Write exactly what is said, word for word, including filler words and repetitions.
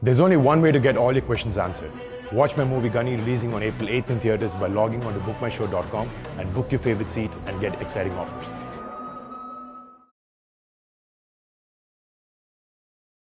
There's only one way to get all your questions answered. Watch my movie Ghani releasing on April eighth in theatres by logging on to book my show dot com and book your favorite seat and get exciting offers.